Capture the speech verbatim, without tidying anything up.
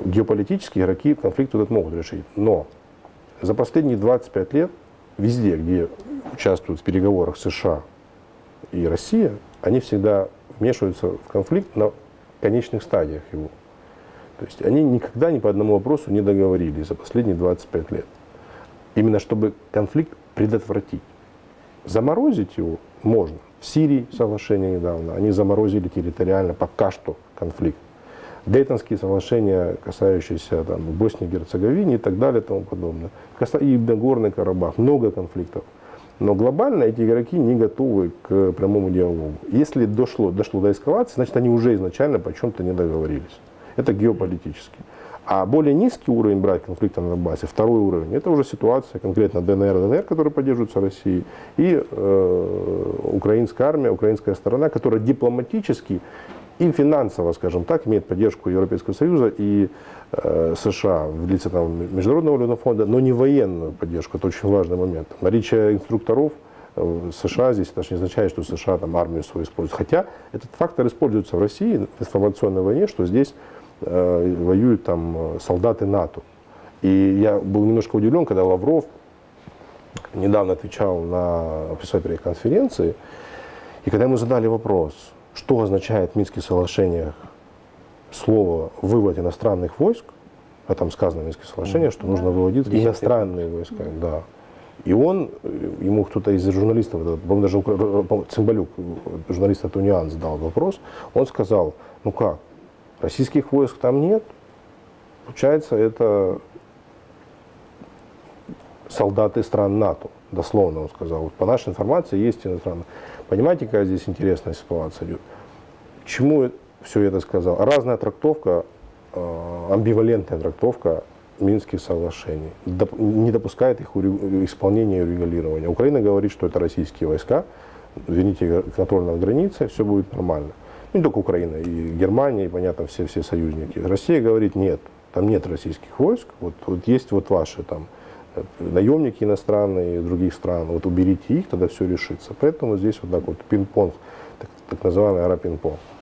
геополитически игроки конфликт этот могут решить. Но за последние двадцать пять лет везде, где участвуют в переговорах США и Россия, они всегда вмешиваются в конфликт на конечных стадиях его. То есть они никогда ни по одному вопросу не договорились за последние двадцать пять лет. Именно чтобы конфликт предотвратить. Заморозить его можно. В Сирии соглашение недавно, они заморозили территориально пока что конфликт. Дейтонские соглашения, касающиеся там, Боснии и Герцеговины и так далее и тому подобное. И Нагорный Карабах, много конфликтов. Но глобально эти игроки не готовы к прямому диалогу. Если дошло, дошло до эскалации, значит они уже изначально по чем-то не договорились. Это геополитически. А более низкий уровень брать конфликта на Донбассе, второй уровень, это уже ситуация конкретно ДНР, ДНР, которые поддерживаются Россией, и э, украинская армия, украинская сторона, которая дипломатически и финансово, скажем так, имеет поддержку Европейского Союза и э, США в лице там, Международного валютного фонда, но не военную поддержку, это очень важный момент. Наличие инструкторов в США здесь даже не означает, что США там армию свою используют. Хотя этот фактор используется в России в информационной войне, что здесь э, воюют там солдаты НАТО. И я был немножко удивлен, когда Лавров недавно отвечал на председателя конференции, и когда ему задали вопрос, что означает в Минских соглашениях слово «вывод иностранных войск», а там сказано в Минских соглашениях, что нужно выводить иностранные войска, да. И он, ему кто-то из журналистов, по-моему, даже Цымбалюк, журналист от Униан, задал вопрос, он сказал, ну как, российских войск там нет, получается, это солдаты стран НАТО, дословно он сказал. Вот по нашей информации есть иностранные. Понимаете, какая здесь интересная ситуация идет? К чему все это сказал? Разная трактовка, амбивалентная трактовка Минских соглашений. Не допускает их исполнения и регулирования. Украина говорит, что это российские войска, извините, контроль над границей, все будет нормально. Не только Украина, и Германия, и, понятно, все, все союзники. Россия говорит, нет, там нет российских войск, вот, вот есть вот ваши там наемники иностранные из других стран, вот уберите их, тогда все решится. Поэтому здесь вот так вот пинг-понг, так, так называемый ара-пинг-понг.